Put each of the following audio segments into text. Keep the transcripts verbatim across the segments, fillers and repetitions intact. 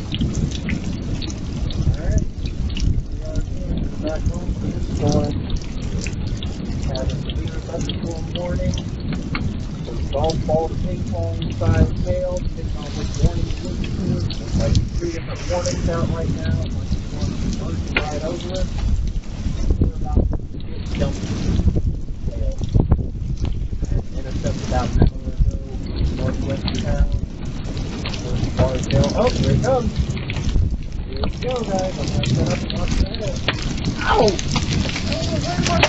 Alright, we are again back home for this storm. Had a severe thunderstorm warning. There's golf ball, ping pong size hail, depending on which warning you listen to. There's like three different warnings out right now. Like one burning right over us. We're about to get dumped hail. And intercepted about an hour ago, northwest of town. There's large hail. Oh, here it comes. Here we go, guys. I'm going to set up and watch the hail. Ow! Oh, where am I?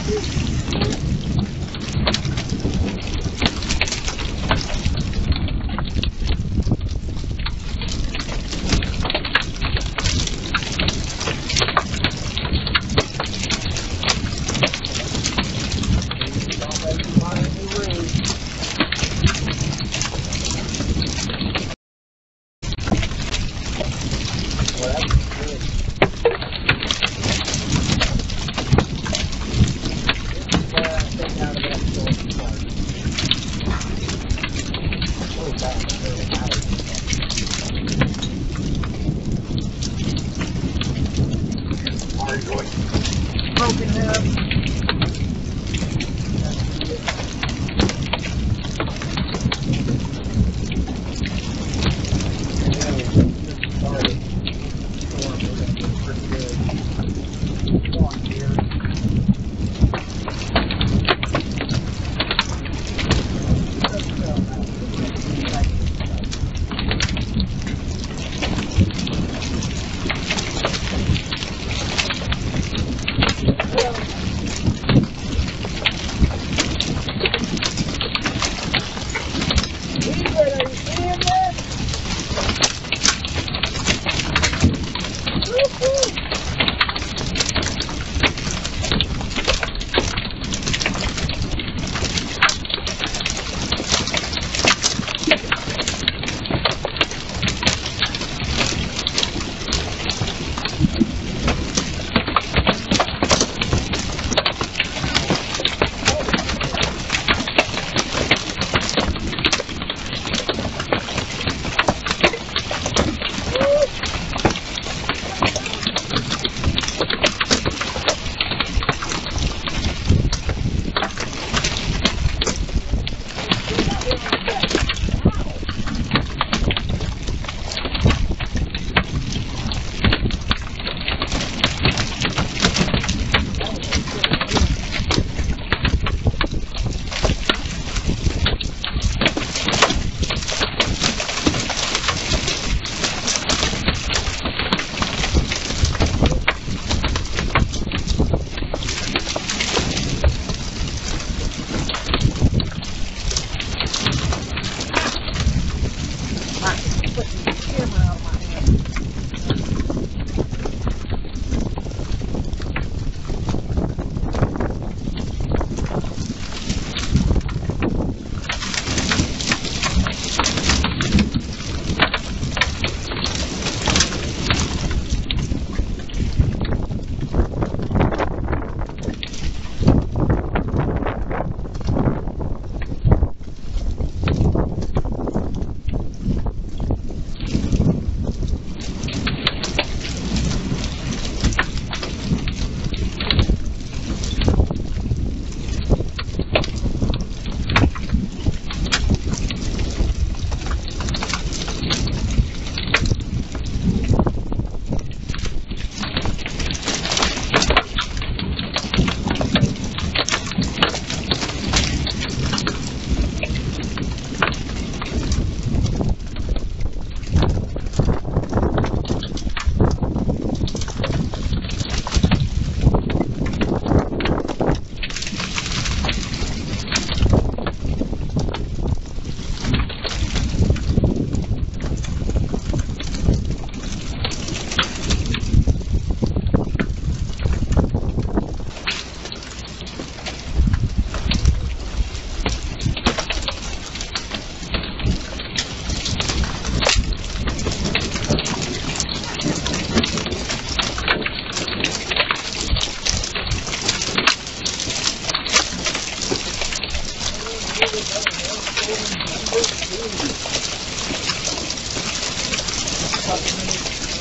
Broken half.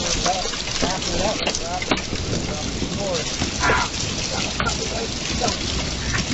After that, drop it. Drop it more. Ah!